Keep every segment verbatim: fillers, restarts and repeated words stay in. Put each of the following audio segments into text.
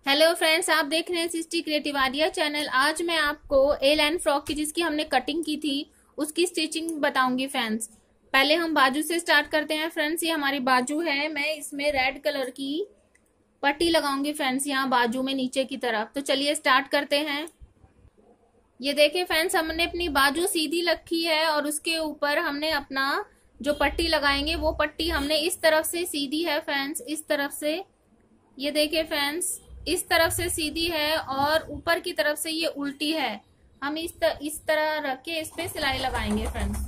Hello friends, आप देख रहे हैं सिस्टी क्रिएटिव आइडिया चैनल। आज मैं आपको ए लाइन फ्रॉक की जिसकी हमने कटिंग की थी उसकी स्टिचिंग बताऊंगी फ्रेंड्स। पहले हम बाजू से स्टार्ट करते हैं फ्रेंड्स। ये हमारी बाजू है, मैं इसमें रेड कलर की पट्टी लगाऊंगी फ्रेंड्स यहाँ बाजू में नीचे की तरफ। तो चलिए स्टार्ट करते हैं। ये देखिए फ्रेंड्स, हमने अपनी बाजू सीधी रखी है और उसके ऊपर हमने अपना जो पट्टी लगाएंगे वो पट्टी हमने इस तरफ से सीधी है फ्रेंड्स, इस तरफ से। ये देखिए फ्रेंड्स, इस तरफ से सीधी है और ऊपर की तरफ से ये उल्टी है। हम इस तर, इस तरह रख के इस पे सिलाई लगाएंगे फ्रेंड्स।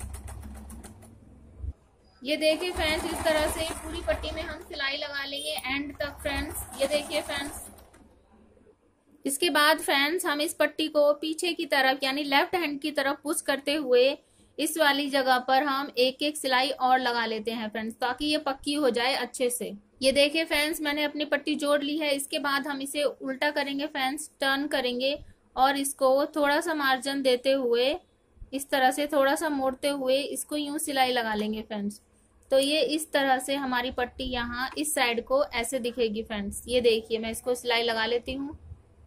ये देखिए फ्रेंड्स, इस तरह से पूरी पट्टी में हम सिलाई लगा लेंगे एंड तक फ्रेंड्स। ये देखिए फ्रेंड्स, इसके बाद फ्रेंड्स हम इस पट्टी को पीछे की तरफ यानी लेफ्ट हैंड की तरफ पुश करते हुए इस वाली जगह पर हम एक एक सिलाई और लगा लेते हैं फ्रेंड्स, ताकि ये पक्की हो जाए अच्छे से। ये देखिए फ्रेंड्स, मैंने अपनी पट्टी जोड़ ली है। इसके बाद हम इसे उल्टा करेंगे फ्रेंड्स, टर्न करेंगे और इसको थोड़ा सा मार्जिन देते हुए इस तरह से थोड़ा सा मोड़ते हुए इसको यूं सिलाई लगा लेंगे फ्रेंड्स। तो ये इस तरह से हमारी पट्टी यहाँ इस साइड को ऐसे दिखेगी फ्रेंड्स। ये देखिए, मैं इसको सिलाई लगा लेती हूँ।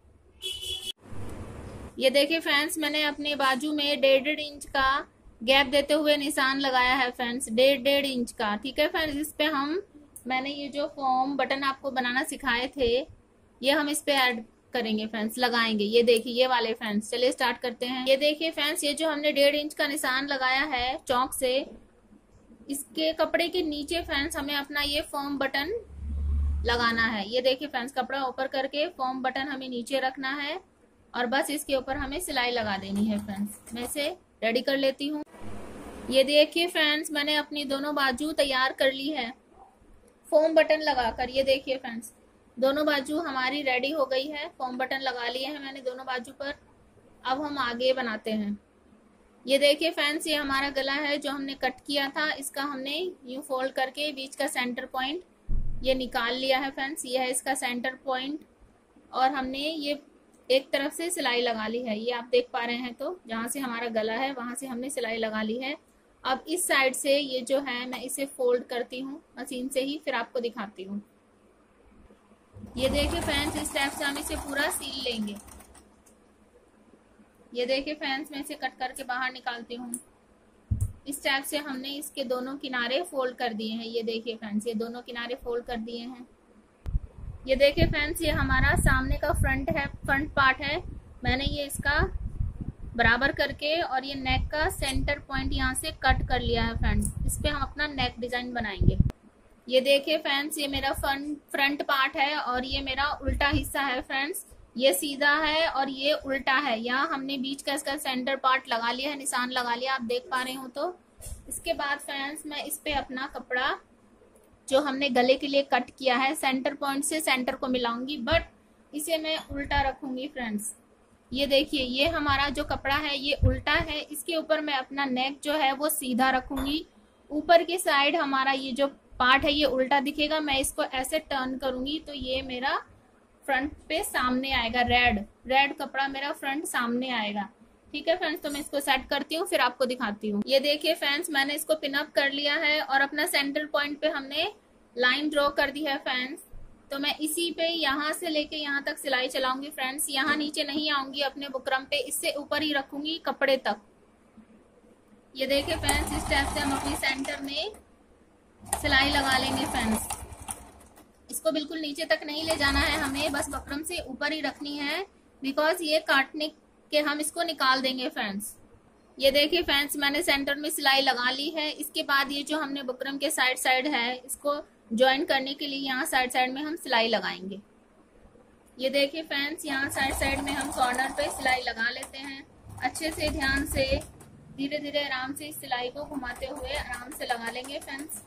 ये देखिए फ्रेंड्स, मैंने अपने बाजू में डेढ़ डेढ़ इंच का गैप देते हुए निशान लगाया है फ्रेंड्स, डेढ़ डेढ़ इंच का। ठीक है फ्रेंड्स, इस पे हम मैंने ये जो फॉर्म बटन आपको बनाना सिखाए थे ये हम इस पे ऐड करेंगे फ्रेंड्स, लगाएंगे। ये देखिए ये वाले फ्रेंड्स। चलिए स्टार्ट करते हैं। ये देखिए फ्रेंड्स, ये जो हमने डेढ़ इंच का निशान लगाया है चौक से, इसके कपड़े के नीचे फ्रेंड्स हमें अपना ये फॉर्म बटन लगाना है। ये देखिए फ्रेंड्स, कपड़ा ऊपर करके फॉर्म बटन हमें नीचे रखना है और बस इसके ऊपर हमें सिलाई लगा देनी है फ्रेंड्स। मैं इसे रेडी कर लेती हूँ। ये देखिए फ्रेंड्स, मैंने अपनी दोनों बाजू तैयार कर ली है फॉर्म बटन लगाकर। ये देखिए फ्रेंड्स, दोनों बाजू हमारी रेडी हो गई है। फॉर्म बटन लगा लिए हैं मैंने दोनों बाजू पर। अब हम आगे बनाते हैं। ये देखिए फ्रेंड्स, ये हमारा गला है जो हमने कट किया था। इसका हमने यूं फोल्ड करके बीच का सेंटर पॉइंट ये निकाल लिया है फ्रेंड्स। ये है इसका सेंटर पॉइंट और हमने ये एक तरफ से सिलाई लगा ली है। ये आप देख पा रहे हैं, तो जहाँ से हमारा गला है वहां से हमने सिलाई लगा ली है। अब इस साइड से ये जो है मैं इसे फोल्ड करती हूँ मशीन से ही, फिर आपको दिखाती हूँ। ये देखिए फ्रेंड्स, इस टाइप से हम इसे पूरा सील लेंगे। ये देखिए फ्रेंड्स, मैं इसे कट करके बाहर निकालती हूँ। इस टाइप से हमने इसके दोनों किनारे फोल्ड कर दिए हैं। ये देखिए फ्रेंड्स, ये दोनों किनारे फोल्ड कर दिए हैं। ये देखिए फ्रेंड्स, ये हमारा सामने का फ्रंट है, फ्रंट पार्ट है। मैंने ये इसका बराबर करके और ये नेक का सेंटर पॉइंट यहाँ से कट कर लिया है फ्रेंड्स। इस पे हम अपना नेक डिजाइन बनाएंगे। ये देखिए फ्रेंड्स, ये मेरा फ्रंट फ्रंट पार्ट है और ये मेरा उल्टा हिस्सा है फ्रेंड्स। ये सीधा है और ये उल्टा है। यहाँ हमने बीच का इसका सेंटर पार्ट लगा लिया है, निशान लगा लिया, आप देख पा रहे हो। तो इसके बाद फ्रेंड्स मैं इस पे अपना कपड़ा जो हमने गले के लिए कट किया है सेंटर पॉइंट से सेंटर को मिलाऊंगी, बट इसे मैं उल्टा रखूंगी फ्रेंड्स। ये देखिए, ये हमारा जो कपड़ा है ये उल्टा है। इसके ऊपर मैं अपना नेक जो है वो सीधा रखूंगी। ऊपर की साइड हमारा ये जो पार्ट है ये उल्टा दिखेगा। मैं इसको ऐसे टर्न करूंगी तो ये मेरा फ्रंट पे सामने आएगा। रेड रेड कपड़ा मेरा फ्रंट सामने आएगा। ठीक है फ्रेंड्स, तो मैं इसको सेट करती हूँ फिर आपको दिखाती हूँ। ये देखिए फ्रेंड्स, मैंने इसको पिनअप कर लिया है और अपना सेंटर पॉइंट पे हमने लाइन ड्रॉ कर दी है फ्रेंड्स। तो मैं इसी पे यहाँ से लेके यहाँ तक सिलाई चलाऊंगी फ्रेंड्स। यहाँ नीचे नहीं आऊंगी अपने बुकरम पे, इससे ऊपर ही रखूंगी कपड़े तक। ये देखिए फ्रेंड्स, इस टाइप से हम अपनी सेंटर में सिलाई लगा लेंगे फ्रेंड्स। इसको बिल्कुल नीचे तक नहीं ले जाना है हमें, बस बुकरम से ऊपर ही रखनी है, बिकॉज ये काटने के हम इसको निकाल देंगे फ्रेंड्स। ये देखिए फ्रेंड्स, मैंने सेंटर में सिलाई लगा ली है। इसके बाद ये जो हमने बुकरम के साइड साइड है इसको ज्वाइन करने के लिए यहाँ साइड साइड में हम सिलाई लगाएंगे। ये देखिए फ्रेंड्स, यहाँ साइड साइड में हम कॉर्नर पे सिलाई लगा लेते हैं। अच्छे से ध्यान से धीरे धीरे आराम से इस सिलाई को घुमाते हुए आराम से लगा लेंगे फ्रेंड्स।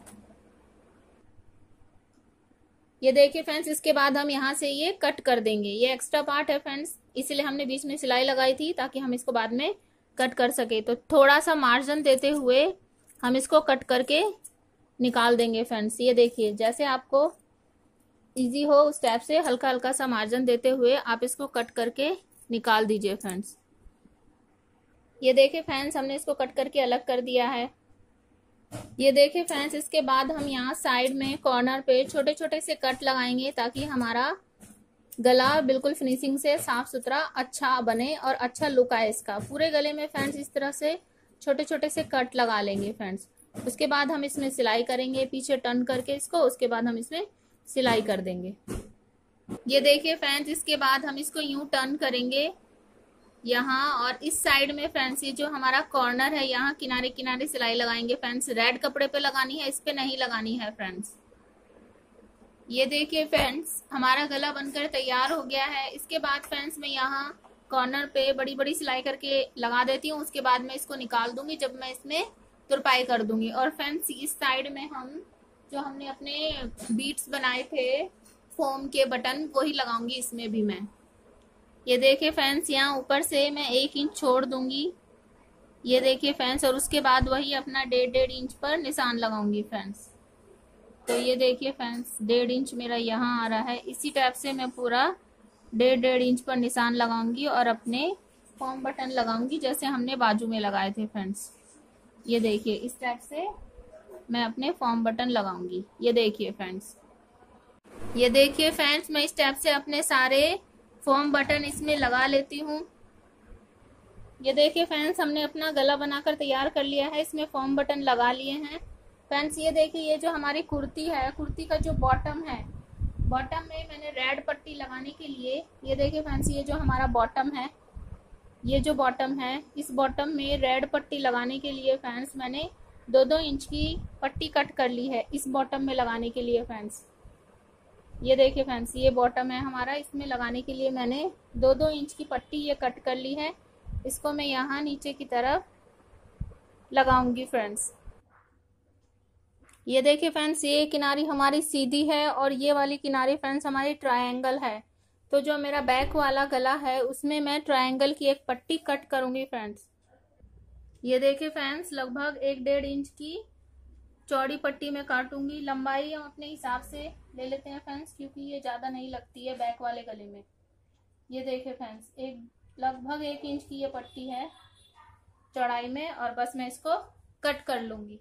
ये देखिए फ्रेंड्स, इसके बाद हम यहाँ से ये कट कर देंगे। ये एक्स्ट्रा पार्ट है फ्रेंड्स, इसीलिए हमने बीच में सिलाई लगाई थी ताकि हम इसको बाद में कट कर सके। तो थोड़ा सा मार्जिन देते हुए हम इसको कट करके निकाल देंगे फ्रेंड्स। ये देखिए, जैसे आपको इजी हो उस टाइप से हल्का हल्का सा मार्जिन देते हुए आप इसको कट करके निकाल दीजिए फ्रेंड्स। ये देखिए फ्रेंड्स, हमने इसको कट करके अलग कर दिया है। ये देखिए फ्रेंड्स, इसके बाद हम यहाँ साइड में कॉर्नर पे छोटे छोटे से कट लगाएंगे ताकि हमारा गला बिल्कुल फिनिशिंग से साफ सुथरा अच्छा बने और अच्छा लुक आए इसका। पूरे गले में फ्रेंड्स इस तरह से छोटे छोटे से कट लगा लेंगे फ्रेंड्स। उसके बाद हम इसमें सिलाई करेंगे पीछे टर्न करके इसको, उसके बाद हम इसमें सिलाई कर देंगे। ये देखिए फ्रेंड्स, इसके बाद हम इसको यूं टर्न करेंगे यहाँ, और इस साइड में फ्रेंड्स ये जो हमारा कॉर्नर है यहाँ किनारे किनारे सिलाई लगाएंगे फ्रेंड्स। रेड कपड़े पे लगानी है, इस पे नहीं लगानी है फ्रेंड्स। ये देखिए फ्रेंड्स, हमारा गला बनकर तैयार हो गया है। इसके बाद फ्रेंड्स मैं यहाँ कॉर्नर पे बड़ी बड़ी सिलाई करके लगा देती हूँ। उसके बाद मैं इसको निकाल दूंगी जब मैं इसमें तुरपाई कर दूंगी। और फ्रेंड्स इस साइड में हम जो हमने अपने बीट्स बनाए थे फोम के बटन, वही लगाऊंगी इसमें भी मैं। ये देखिए फ्रेंड्स, यहाँ ऊपर से मैं एक इंच छोड़ दूंगी। ये देखिए फ्रेंड्स, और उसके बाद वही अपना डेढ़ डेढ़ इंच पर निशान लगाऊंगी फ्रेंड्स। तो ये देखिए फ्रेंड्स, डेढ़ इंच मेरा यहाँ आ रहा है। इसी टाइप से मैं पूरा डेढ़ डेढ़ इंच पर निशान लगाऊंगी और अपने फॉर्म बटन लगाऊंगी जैसे हमने बाजू में लगाए थे फ्रेंड्स। ये देखिए इस टाइप से मैं अपने फॉर्म बटन लगाऊंगी। ये देखिए फ्रेंड्स, ये देखिए फ्रेंड्स, मैं इस टाइप से अपने सारे फॉर्म बटन इसमें लगा लेती हूँ। ये देखिए फ्रेंड्स, हमने अपना गला बनाकर तैयार कर लिया है, इसमें फॉर्म बटन लगा लिए हैं फ्रेंड्स। ये देखिए, ये जो हमारी कुर्ती है, कुर्ती का जो बॉटम है, बॉटम में मैंने रेड पट्टी लगाने के लिए, ये देखिए फ्रेंड्स, ये जो हमारा बॉटम है, ये जो बॉटम है, इस बॉटम में रेड पट्टी लगाने के लिए फ्रेंड्स मैंने दो दो इंच की पट्टी कट कर ली है इस बॉटम में लगाने के लिए फ्रेंड्स। ये देखिए फ्रेंड्स, ये बॉटम है हमारा, इसमें लगाने के लिए मैंने दो दो इंच की पट्टी ये कट कर ली है। इसको मैं यहाँ नीचे की तरफ लगाऊंगी फ्रेंड्स। ये देखिए फ्रेंड्स, ये किनारी हमारी सीधी है और ये वाली किनारी फ्रेंड्स हमारी ट्रायंगल है। तो जो मेरा बैक वाला गला है उसमें मैं ट्रायंगल की एक पट्टी कट करूंगी फ्रेंड्स। ये देखिए फ्रेंड्स, लगभग एक डेढ़ इंच की चौड़ी पट्टी में काटूंगी। लंबाई हम अपने हिसाब से ले लेते हैं फ्रेंड्स, क्योंकि ये ज्यादा नहीं लगती है बैक वाले गले में। ये देखिए फ्रेंड्स, एक लगभग एक इंच की ये पट्टी है चौड़ाई में, और बस मैं इसको कट कर लूंगी।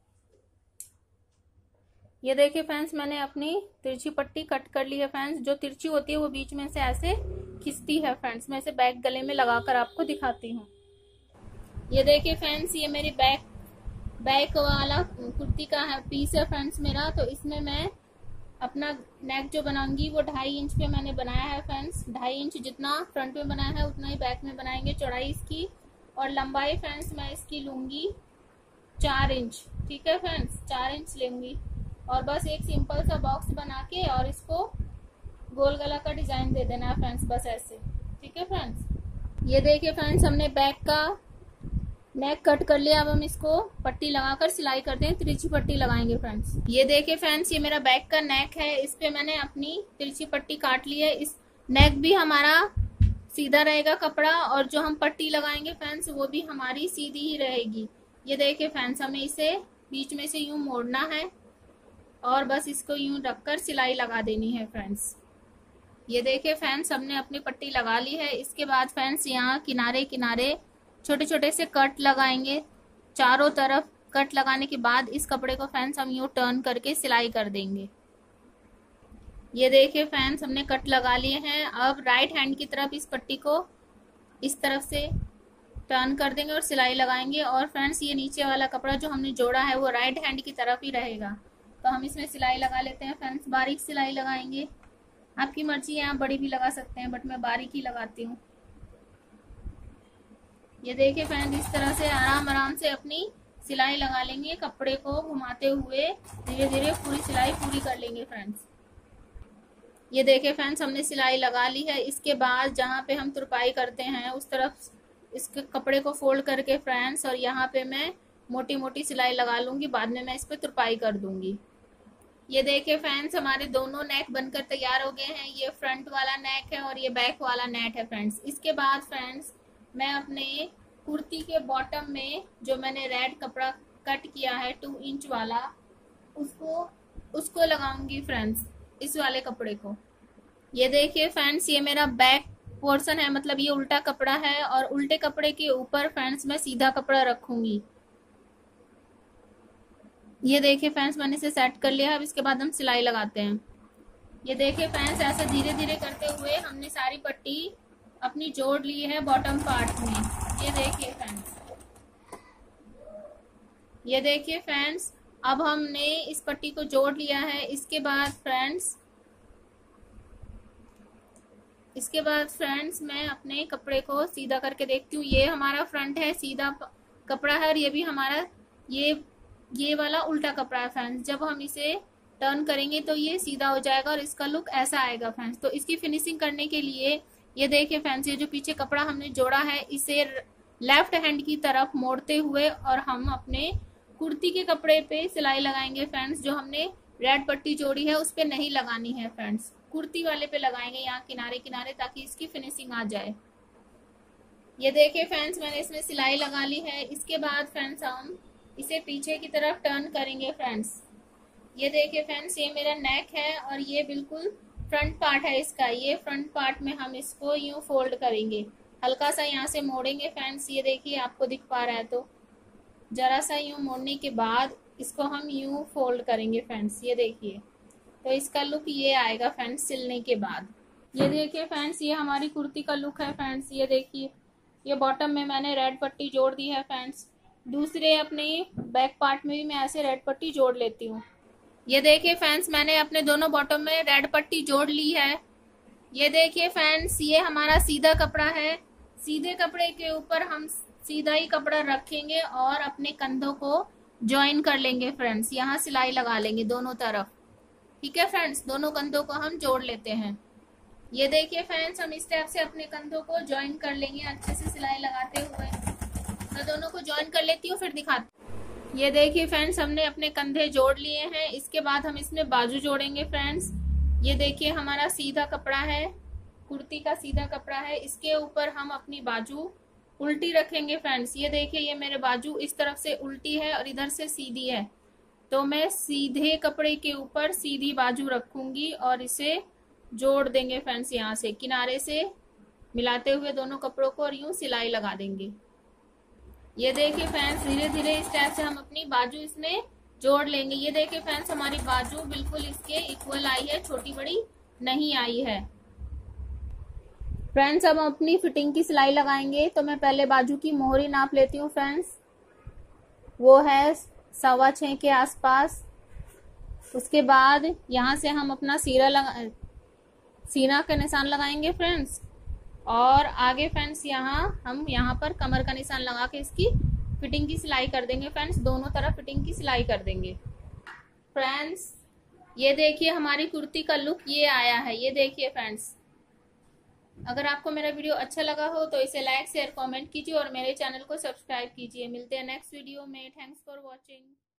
ये देखिए फ्रेंड्स, मैंने अपनी तिरछी पट्टी कट कर ली है फ्रेंड्स। जो तिरछी होती है वो बीच में से ऐसे खिंचती है फ्रेंड्स। मैं इसे बैक गले में लगाकर आपको दिखाती हूँ। ये देखिए फ्रेंड्स, ये मेरी बैक बैक वाला कुर्ती का है पीस है फ्रेंड्स मेरा। तो इसमें मैं अपना नेक जो बनाऊंगी वो ढाई इंच पे मैंने बनाया है फ्रेंड्स। ढाई इंच जितना फ्रंट में बनाया है उतना ही बैक में बनाएंगे चौड़ाई इसकी। और लंबाई फ्रेंड्स मैं इसकी लूंगी चार इंच। ठीक है फ्रेंड्स, चार इंच लूंगी। और बस एक सिंपल सा बॉक्स बना के और इसको गोल गला का डिजाइन दे देना है फ्रेंड्स, बस ऐसे। ठीक है फ्रेंड्स, ये देखिए फ्रेंड्स, हमने बैक का नेक कट कर लिया। अब हम इसको पट्टी लगाकर सिलाई करते हैं, तिरछी पट्टी लगाएंगे फ्रेंड्स। ये देखिए फ्रेंड्स, ये मेरा बैक का नेक है, इस पे मैंने अपनी तिरछी पट्टी काट ली है। इस नेक भी हमारा सीधा रहेगा कपड़ा, और जो हम पट्टी लगाएंगे फ्रेंड्स वो भी हमारी सीधी ही रहेगी। ये देखिए फ्रेंड्स, हमें इसे बीच में से यूं मोड़ना है और बस इसको यूं रखकर सिलाई लगा देनी है फ्रेंड्स। ये देखिए फ्रेंड्स, हमने अपनी पट्टी लगा ली है। इसके बाद फ्रेंड्स यहाँ किनारे किनारे छोटे छोटे से कट लगाएंगे। चारों तरफ कट लगाने के बाद इस कपड़े को फ्रेंड्स हम यूं टर्न करके सिलाई कर देंगे। ये देखिए फ्रेंड्स, हमने कट लगा लिए हैं। अब राइट हैंड की तरफ इस पट्टी को इस तरफ से टर्न कर देंगे और सिलाई लगाएंगे। और फ्रेंड्स ये नीचे वाला कपड़ा जो हमने जोड़ा है वो राइट हैंड की तरफ ही रहेगा। तो हम इसमें सिलाई लगा लेते हैं फ्रेंड्स। बारीक सिलाई लगाएंगे, आपकी मर्जी है, आप बड़ी भी लगा सकते हैं, बट मैं बारीक ही लगाती हूँ। ये देखिए फ्रेंड्स, इस तरह से आराम आराम से अपनी सिलाई लगा लेंगे। कपड़े को घुमाते हुए धीरे धीरे पूरी सिलाई पूरी कर लेंगे फ्रेंड्स। ये देखिए फ्रेंड्स, हमने सिलाई लगा ली है। इसके बाद जहाँ पे हम तुरपाई करते हैं उस तरफ इसके कपड़े को फोल्ड करके फ्रेंड्स, और यहाँ पे मैं मोटी मोटी सिलाई लगा लूंगी। बाद में मैं इस पे तुरपाई कर दूंगी। ये देखिए फ्रेंड्स, हमारे दोनों नेक बनकर तैयार हो गए हैं। ये फ्रंट वाला नेक है और ये बैक वाला नेक है फ्रेंड्स। इसके बाद फ्रेंड्स मैं अपने कुर्ती के बॉटम में जो मैंने रेड कपड़ा कट किया है टू इंच वाला, उसको उसको लगाऊंगी फ्रेंड्स, इस वाले कपड़े को। ये देखिए फ्रेंड्स, ये मेरा बैक पोर्शन है, मतलब ये उल्टा कपड़ा है, और उल्टे कपड़े के ऊपर फ्रेंड्स मैं सीधा कपड़ा रखूंगी। ये देखिए फ्रेंड्स, मैंने इसे सेट कर लिया है। अब इसके बाद हम सिलाई लगाते हैं। ये देखिए फ्रेंड्स, ऐसे धीरे धीरे करते हुए हमने सारी पट्टी अपनी जोड़ ली है बॉटम पार्ट में। ये देखिए फ्रेंड्स, ये देखिए फ्रेंड्स, अब हमने इस पट्टी को जोड़ लिया है। इसके बाद फ्रेंड्स इसके बाद फ्रेंड्स मैं अपने कपड़े को सीधा करके देखती हूँ। ये हमारा फ्रंट है, सीधा कपड़ा है, और ये भी हमारा ये ये वाला उल्टा कपड़ा है फ्रेंड्स। जब हम इसे टर्न करेंगे तो ये सीधा हो जाएगा और इसका लुक ऐसा आएगा फ्रेंड्स। तो इसकी फिनिशिंग करने के लिए ये देखिए फ्रेंड्स, ये जो पीछे कपड़ा हमने जोड़ा है इसे लेफ्ट हैंड की तरफ मोड़ते हुए और हम अपने कुर्ती के कपड़े पे सिलाई लगाएंगे फ्रेंड्स। जो हमने रेड पट्टी जोड़ी है उस पे नहीं लगानी है फ्रेंड्स, कुर्ती वाले पे लगाएंगे यहाँ किनारे किनारे, ताकि इसकी फिनिशिंग आ जाए। ये देखिए फ्रेंड्स, मैंने इसमें सिलाई लगा ली है। इसके बाद फ्रेंड्स हम इसे पीछे की तरफ टर्न करेंगे फ्रेंड्स। ये देखिए फ्रेंड्स, ये मेरा नेक है और ये बिल्कुल फ्रंट पार्ट है इसका। ये फ्रंट पार्ट में हम इसको यूं फोल्ड करेंगे, हल्का सा यहाँ से मोड़ेंगे फ्रेंड्स। ये देखिए, आपको दिख पा रहा है तो जरा सा यूं मोड़ने के बाद इसको हम यूं फोल्ड करेंगे फ्रेंड्स। ये देखिए, तो इसका लुक ये आएगा फ्रेंड्स सिलने के बाद। ये देखिए फ्रेंड्स, ये हमारी कुर्ती का लुक है फ्रेंड्स। ये देखिए, ये बॉटम में मैंने रेड पट्टी जोड़ दी है फ्रेंड्स। दूसरे अपने बैक पार्ट में भी मैं ऐसे रेड पट्टी जोड़ लेती हूँ। ये देखिए फ्रेंड्स, मैंने अपने दोनों बॉटम में रेड पट्टी जोड़ ली है। ये देखिए फ्रेंड्स, ये हमारा सीधा कपड़ा है। सीधे कपड़े के ऊपर हम सीधा ही कपड़ा रखेंगे और अपने कंधों को ज्वाइन कर लेंगे फ्रेंड्स। यहाँ सिलाई लगा लेंगे दोनों तरफ, ठीक है फ्रेंड्स। दोनों कंधों को हम जोड़ लेते हैं। ये देखिए फ्रेंड्स, हम इस टाइप से अपने कंधों को ज्वाइन कर लेंगे अच्छे से सिलाई लगाते हुए। मैं दोनों को ज्वाइन कर लेती हूँ फिर दिखाती। ये देखिए फ्रेंड्स, हमने अपने कंधे जोड़ लिए हैं। इसके बाद हम इसमें बाजू जोड़ेंगे फ्रेंड्स। ये देखिए, हमारा सीधा कपड़ा है, कुर्ती का सीधा कपड़ा है। इसके ऊपर हम अपनी बाजू उल्टी रखेंगे फ्रेंड्स। ये देखिए, ये मेरे बाजू इस तरफ से उल्टी है और इधर से सीधी है, तो मैं सीधे कपड़े के ऊपर सीधी बाजू रखूंगी और इसे जोड़ देंगे फ्रेंड्स। यहाँ से किनारे से मिलाते हुए दोनों कपड़ों को और यूं सिलाई लगा देंगे। ये देखिए फ्रेंड्स, धीरे धीरे इस टाइप से हम अपनी बाजू इसमें जोड़ लेंगे। ये देखिए फ्रेंड्स, हमारी बाजू बिल्कुल इसके इक्वल आई है, छोटी बड़ी नहीं आई है फ्रेंड्स। अब हम अपनी फिटिंग की सिलाई लगाएंगे। तो मैं पहले बाजू की मोहरी नाप लेती हूँ फ्रेंड्स, वो है सवा छः के आसपास। उसके बाद यहाँ से हम अपना सीरा लगा सीना का निशान लगाएंगे फ्रेंड्स, और आगे फ्रेंड्स यहाँ हम यहाँ पर कमर का निशान लगा के इसकी फिटिंग की सिलाई कर देंगे फ्रेंड्स। दोनों तरफ फिटिंग की सिलाई कर देंगे फ्रेंड्स। ये देखिए, हमारी कुर्ती का लुक ये आया है। ये देखिए फ्रेंड्स, अगर आपको मेरा वीडियो अच्छा लगा हो तो इसे लाइक शेयर कमेंट कीजिए और मेरे चैनल को सब्सक्राइब कीजिए। मिलते हैं नेक्स्ट वीडियो में। Thanks for watching.